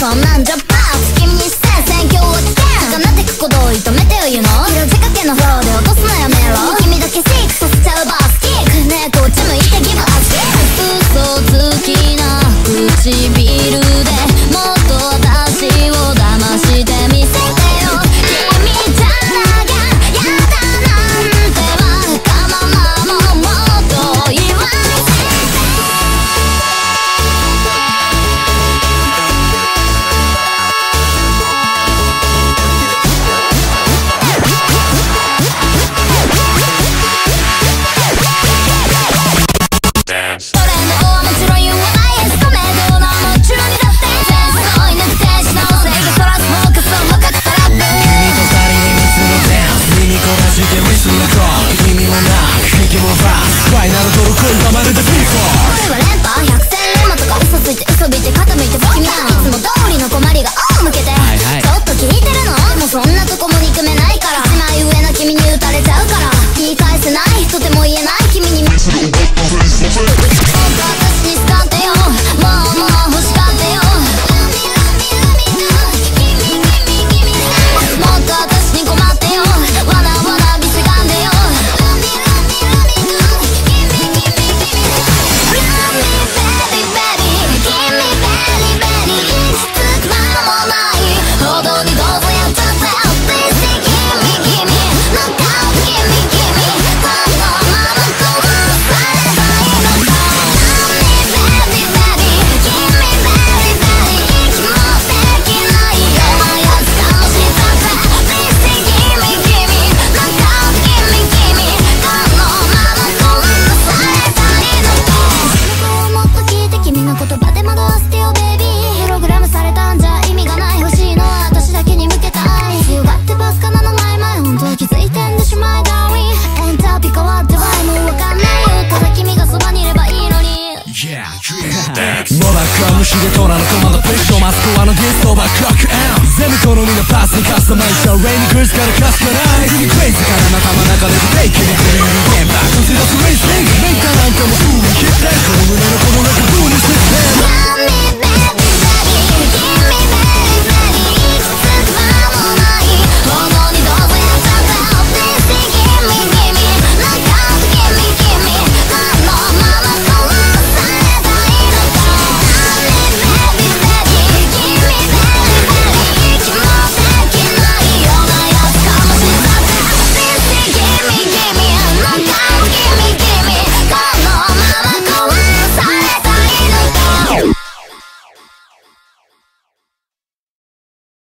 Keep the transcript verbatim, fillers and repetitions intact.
そんなんじゃパー君に視線選挙を危険なってく鼓動射止めてよ言うの色仕掛けのフローで落とすのやめろ君だけシークさせちゃうバースキックねえこっち向いてギブアスキック嘘つきな唇でもっと私を騙してみせてよ君じゃなきゃやだなんてわがままももっと言わせて嘘びて肩向いて君はいつも通りの困りが青向けて、はいはい、ちょっと聞いてるのもうそんなとこも憎めないから一枚上な君に打たれちゃうから言い返せないとても言えない君にもっと私に使ってよもうもう欲しがってよもっと私に困ってよわなわなびせがんでよ虫で虎のコマンドプレッションマスクワのディストバークロック全部好みのパスにカスタマイズしたレイニークルスからかすかない君クレイズから仲間中でブレイクでクリーンゲームバックとするスリー